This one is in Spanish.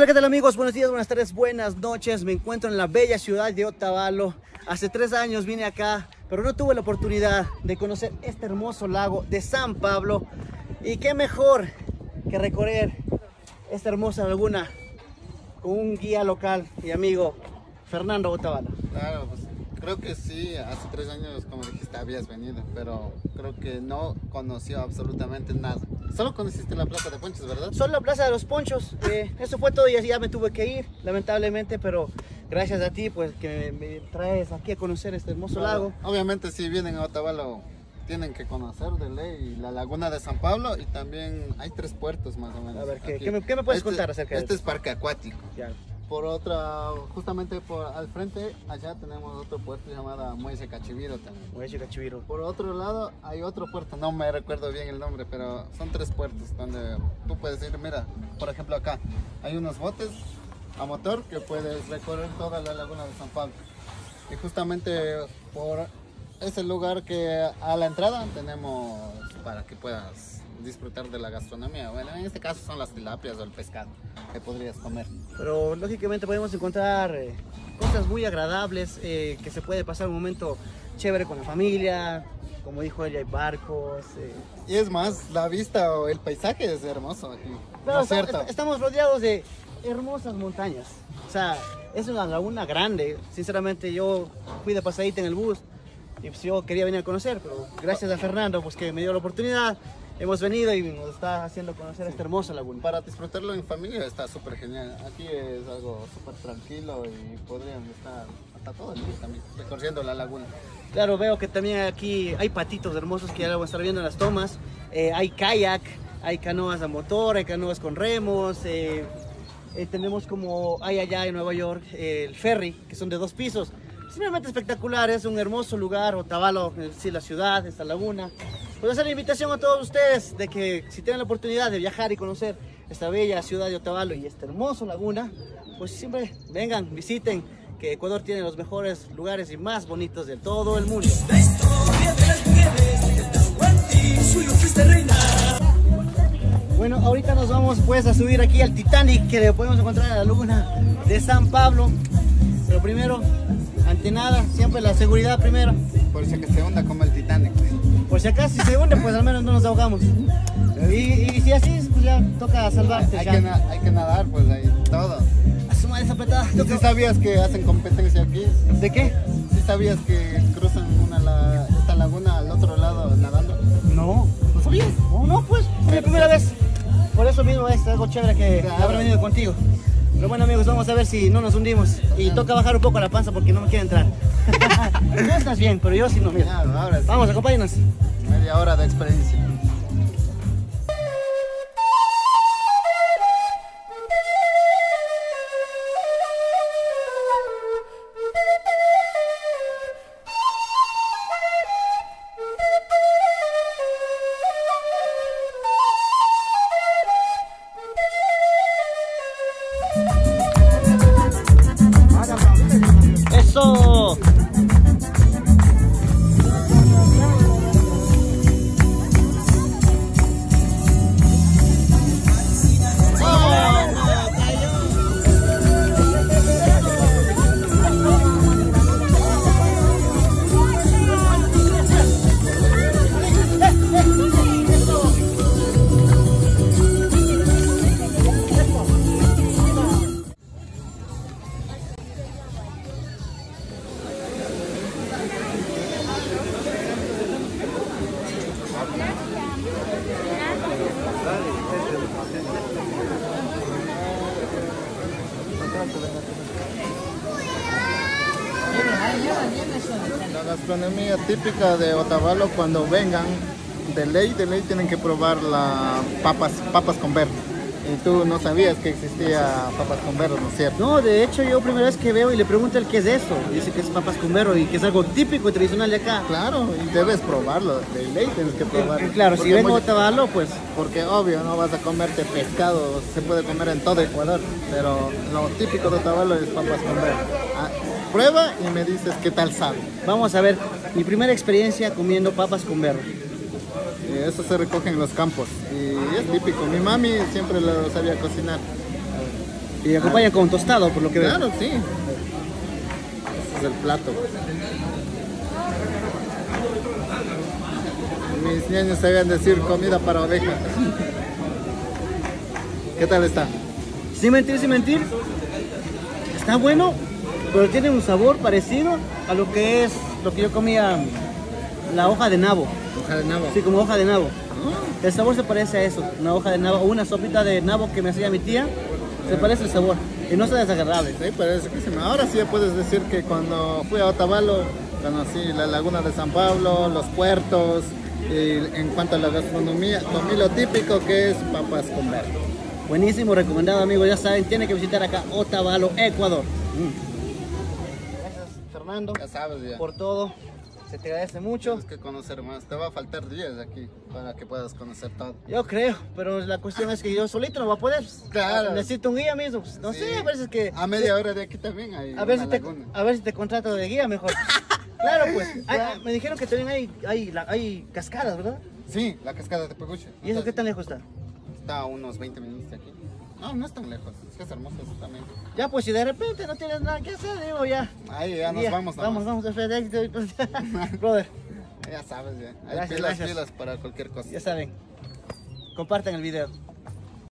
¿Qué tal amigos? Buenos días, buenas tardes, buenas noches. Me encuentro en la bella ciudad de Otavalo. Hace 3 años vine acá, pero no tuve la oportunidad de conocer este hermoso lago de San Pablo. Y qué mejor que recorrer esta hermosa laguna con un guía local y amigo, Fernando Otavalo. Claro, pues creo que sí, hace 3 años, como dijiste, habías venido, pero creo que no conoció absolutamente nada. Solo conociste la Plaza de Ponchos, ¿verdad? Solo la Plaza de los Ponchos. Eso fue todo y ya me tuve que ir, lamentablemente, pero gracias a ti, pues, que me traes aquí a conocer este hermoso lago. Obviamente, si vienen a Otavalo, tienen que conocer de ley la laguna de San Pablo, y también hay 3 puertos más o menos. A ver, ¿qué me puedes contar acerca de Este esto? es parque acuático. Ya. Por otra, justamente al frente, allá tenemos otro puerto llamado Muelle Cachiviro también. Muelle Cachiviro. Por otro lado hay otro puerto, no me recuerdo bien el nombre, pero son 3 puertos donde tú puedes ir. Mira, por ejemplo acá hay unos botes a motor que puedes recorrer toda la laguna de San Pablo. Y justamente por ese lugar que a la entrada tenemos para que puedas disfrutar de la gastronomía. Bueno, en este caso son las tilapias o el pescado que podrías comer. Pero lógicamente podemos encontrar cosas muy agradables, que se puede pasar un momento chévere con la familia. Como dijo ella, hay barcos. Y es más, la vista o el paisaje es hermoso aquí. Pero ¿No es cierto? estamos rodeados de hermosas montañas. O sea, es una laguna grande. Sinceramente, yo fui de pasadita en el bus y pues yo quería venir a conocer, pero gracias a Fernando, pues que me dio la oportunidad, hemos venido y nos está haciendo conocer esta hermosa laguna. Para disfrutarlo en familia está súper genial. Aquí es algo súper tranquilo y podrían estar hasta todo el día también recorriendo la laguna. Claro, veo que también aquí hay patitos hermosos que ya lo vamos a estar viendo en las tomas. Hay kayak, hay canoas a motor, hay canoas con remos. Tenemos como hay allá en Nueva York el ferry, que son de 2 pisos. Simplemente espectacular, es un hermoso lugar, Otavalo, sí, la ciudad, esta laguna. Pues hacer la invitación a todos ustedes de que si tienen la oportunidad de viajar y conocer esta bella ciudad de Otavalo y esta hermosa laguna, pues siempre vengan, visiten, que Ecuador tiene los mejores lugares y más bonitos de todo el mundo. Bueno, ahorita nos vamos pues a subir aquí al Titanic, que le podemos encontrar en la laguna de San Pablo. Pero primero, ante nada, siempre la seguridad primero. Por si que se hunda como el Titanic. Por si acaso si se hunde, pues al menos no nos ahogamos. Y si así es, pues ya toca salvarte. Hay que nadar, pues ahí, todo. A su madre apretada. ¿Y si sabías que hacen competencia aquí? ¿De qué? ¿Sí sabías que cruzan esta laguna al otro lado nadando? No, ¿no sabías? No, pues, es mi primera vez. Por eso mismo es algo chévere que habrá venido contigo. Pero bueno amigos, vamos a ver si no nos hundimos. Y toca bajar un poco la panza porque no me quiere entrar. Tú estás bien, pero yo sí no, mira. Claro, ahora sí. Vamos, acompáñanos. Media hora de experiencia. ¡Eso! La gastronomía típica de Otavalo, cuando vengan, de ley tienen que probar las papas con berro. Y tú no sabías que existía papas con berro, ¿no es cierto? No, de hecho yo primera vez que veo y le pregunto el qué es eso. Dice que es papas con berro y que es algo típico y tradicional de acá. Claro, y debes probarlo, de ley tienes que probarlo. Claro, si Porque vengo a Otavalo, pues... Porque obvio, no vas a comerte pescado, se puede comer en todo Ecuador, pero lo típico de Otavalo es papas con berro. Prueba y me dices qué tal sabe. Vamos a ver, mi primera experiencia comiendo papas con berro. Eso se recoge en los campos y es típico. Mi mami siempre lo sabía cocinar. Y acompañan con tostado, por lo que veo. Claro, sí. Ese es el plato. Mis niños sabían decir comida para oveja. ¿Qué tal está? Sin mentir, sin mentir. Está bueno, pero tiene un sabor parecido a lo que es lo que yo comía, la hoja de nabo. Hoja de nabo. Sí, como hoja de nabo. El sabor se parece a eso, una hoja de nabo o una sopita de nabo que me hacía mi tía. Se parece el sabor y no está desagradable. Sí, parece que sí. Ahora sí ya puedes decir que cuando fui a Otavalo conocí la laguna de San Pablo, los puertos, y en cuanto a la gastronomía, lo típico que es papas con verde. Buenísimo, recomendado, amigos. Ya saben, tienen que visitar acá Otavalo, Ecuador. Gracias, Fernando, Ya sabes ya. por todo. Se te agradece mucho. Tienes que conocer más. Te va a faltar días aquí para que puedas conocer todo. Yo creo, pero la cuestión es que yo solito no voy a poder. Claro. Necesito un guía mismo. Pues, no Sí. sé, a veces que... A media hora de aquí también hay A ver, una laguna. a ver si te contrato de guía mejor. Claro, pues. Me dijeron que también hay cascadas, ¿verdad? Sí, la cascada de Peguche. ¿Y eso qué tan lejos está? Está a unos 20 minutos de aquí. No, no es tan lejos. Es que es hermoso eso también. Ya, pues si de repente no tienes nada que hacer, digo ya. Ahí ya nos Guía. vamos. nomás. Vamos, de éxito. Brother, Ya sabes ya. Hay Gracias, pilas, gracias. pilas para cualquier cosa. ya saben. Compartan el video.